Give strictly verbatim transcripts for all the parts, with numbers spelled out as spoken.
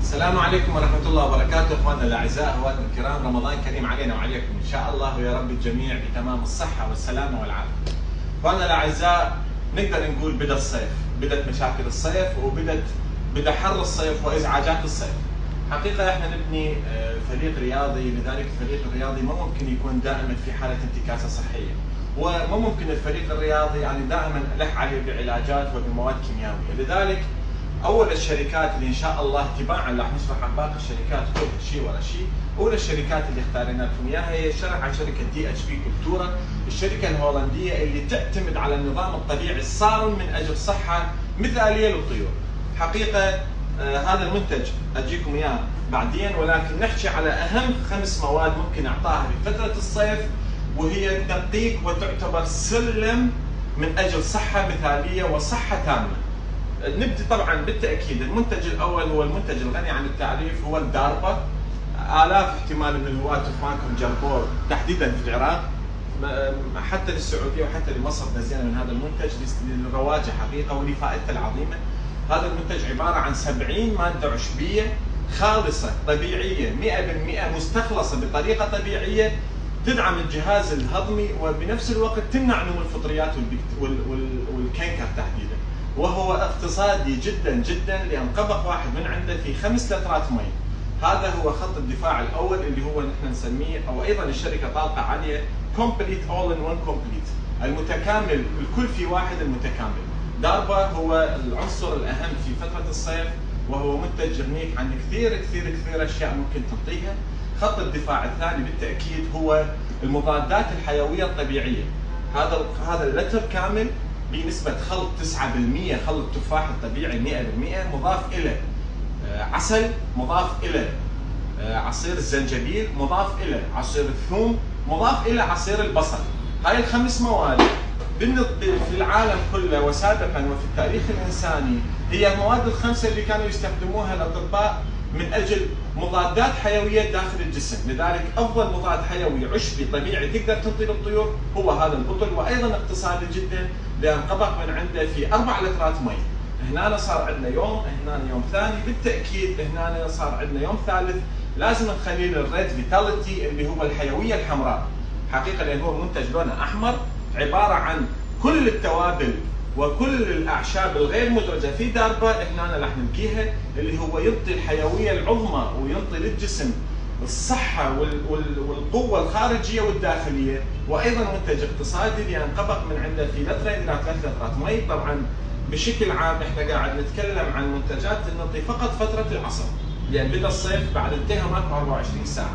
السلام عليكم ورحمة الله وبركاته اخواننا الاعزاء اخواتنا الكرام، رمضان كريم علينا وعليكم ان شاء الله، ويا رب الجميع بتمام الصحة والسلامة والعافية. اخواننا الاعزاء، نقدر نقول بدا الصيف، بدت مشاكل الصيف وبدت بدا حر الصيف وازعاجات الصيف. حقيقة احنا نبني فريق رياضي، لذلك الفريق الرياضي ما ممكن يكون دائما في حالة انتكاسة صحية، وما ممكن الفريق الرياضي يعني دائما ألح عليه بعلاجات وبمواد كيميائية. لذلك اول الشركات اللي ان شاء الله تباعا راح نشرح عن باقي الشركات كلها شيء ورا شيء، اولى الشركات اللي اختارنا لكم اياها هي شرح عن شركه دي اتش بي كولتورا، الشركه الهولنديه اللي تعتمد على النظام الطبيعي الصارم من اجل صحه مثاليه للطيور. حقيقه آه هذا المنتج اجيكم اياه بعدين، ولكن نحكي على اهم خمس مواد ممكن اعطاها في فتره الصيف، وهي دقيق وتعتبر سلم من اجل صحه مثاليه وصحه تامه. نبدي طبعا بالتاكيد، المنتج الاول هو المنتج الغني عن التعريف، هو الداربا. الاف احتمال من الهواة اخوانكم جربوه تحديدا في العراق، حتى للسعوديه وحتى لمصر نزلنا من هذا المنتج لرواجه حقيقه ولفائدته العظيمه. هذا المنتج عباره عن سبعين ماده عشبيه خالصه طبيعيه مئة بالمئة مستخلصه بطريقه طبيعيه، تدعم الجهاز الهضمي وبنفس الوقت تمنع نمو الفطريات والكنكر تحديدا. وهو اقتصادي جدا جدا، لان قبق واحد من عنده في خمس لترات مي. هذا هو خط الدفاع الاول اللي هو نحن نسميه، او ايضا الشركه طالقه عليه كومبليت اول ان وان كومبليت، المتكامل الكل في واحد المتكامل. داربا هو العنصر الاهم في فتره الصيف، وهو منتج يغنيك عن كثير كثير كثير اشياء ممكن تعطيها. خط الدفاع الثاني بالتاكيد هو المضادات الحيويه الطبيعيه. هذا هذا اللتر كامل بنسبة خلط تسعة بالمئة، خلط التفاح الطبيعي مئة بالمئة، مضاف إلى عسل، مضاف إلى عصير الزنجبيل، مضاف إلى عصير الثوم، مضاف إلى عصير البصل. هاي الخمس مواد في العالم كله وسابقا وفي التاريخ الإنساني هي المواد الخمسة اللي كانوا يستخدموها الأطباء من أجل مضادات حيوية داخل الجسم. لذلك أفضل مضاد حيوي عشبي طبيعي تقدر تعطيه للطيور هو هذا البطل، وأيضا اقتصادي جدا، لأن طبق من عنده في أربع لترات مي. هنا صار عندنا يوم، هنا يوم ثاني، بالتأكيد هنا صار عندنا يوم ثالث. لازم نخلي له الريد فيتاليتي اللي هو الحيوية الحمراء. حقيقة لأن هو منتج لونه أحمر، عبارة عن كل التوابل وكل الاعشاب الغير مدرجه في داربا هنا راح نلقيها، اللي هو يعطي الحيويه العظمى ويعطي للجسم الصحه والقوه الخارجيه والداخليه. وايضا منتج اقتصادي، لان طبق من عنده في لترين الى ثلاث لترات مي. طبعا بشكل عام احنا قاعد نتكلم عن منتجات نعطي فقط فتره العصر، لان بدا الصيف بعد انتهى ماكو أربعة وعشرين ساعه.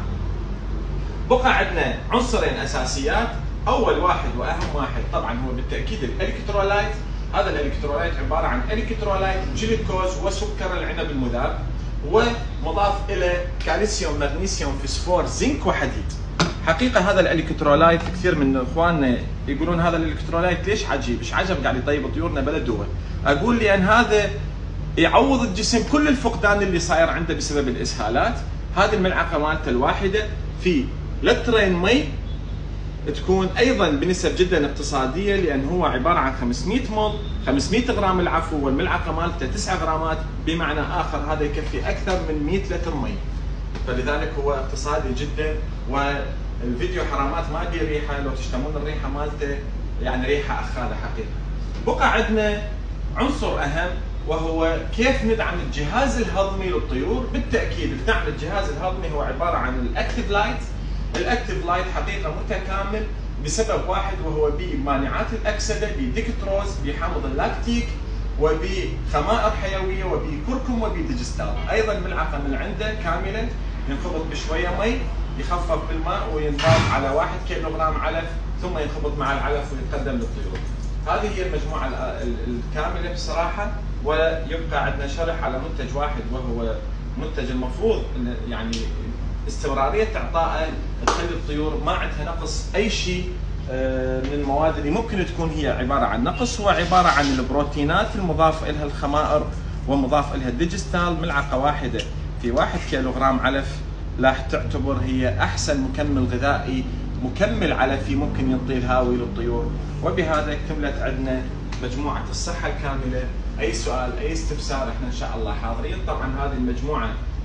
بقى عندنا عنصرين اساسيات، اول واحد واهم واحد طبعا هو بالتاكيد الالكترولايت. هذا الالكترولايت عباره عن الكترولايت جلوكوز وسكر العنب المذاب، ومضاف الى كالسيوم مغنيسيوم فسفور زنك وحديد. حقيقه هذا الالكترولايت كثير من اخواننا يقولون هذا الالكترولايت ليش عجيب؟ ايش عجب قاعد يطيب طيورنا بلا دواء؟ اقول لان هذا يعوض الجسم كل الفقدان اللي صاير عنده بسبب الاسهالات. هذه الملعقه مالته الواحده في لترين مي تكون ايضا بنسب جدا اقتصاديه، لان هو عباره عن خمسمئة مول، خمسمئة غرام العفو، والملعقه مالته تسعة غرامات، بمعنى اخر هذا يكفي اكثر من مئة لتر مي. فلذلك هو اقتصادي جدا. والفيديو حرامات ما بيه ريحه، لو تشتمون الريحه مالته يعني ريحه اخاذه حقيقه. بقى عندنا عنصر اهم، وهو كيف ندعم الجهاز الهضمي للطيور. بالتاكيد دعم الجهاز الهضمي هو عباره عن الاكتيف لايت. الاكتيف لايت حقيقه متكامل بسبب واحد، وهو بمانعات الاكسده، بديكتروز، بحامض اللاكتيك، وبخمائر حيويه، وبكركم، وبديجستال. ايضا ملعقه من عنده كامله، ينخلط بشويه مي، يخفف بالماء، وينضاف على واحد كيلو غرام علف، ثم ينخلط مع العلف ويقدم للطيور. هذه هي المجموعه الكامله بصراحه. ويبقى عندنا شرح على منتج واحد، وهو منتج المفروض يعني استمراريه اعطائه تخلي الطيور ما عندها نقص اي شيء من المواد اللي ممكن تكون هي عباره عن نقص. هو عباره عن البروتينات المضاف لها الخمائر ومضاف لها الديجستال. ملعقه واحده في واحد كيلو غرام علف راح تعتبر هي احسن مكمل غذائي، مكمل علفي ممكن يعطيه الهاوي للطيور. وبهذا اكتملت عندنا مجموعه الصحه الكامله. اي سؤال اي استفسار احنا ان شاء الله حاضرين. طبعا هذه المجموعه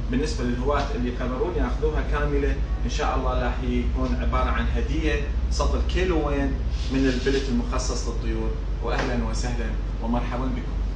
بالنسبه للهواة اللي يقررون ياخذوها كامله ان شاء الله راح يكون عباره عن هديه صدر كيلوين من البلت المخصص للطيور. واهلا وسهلا ومرحبا بكم.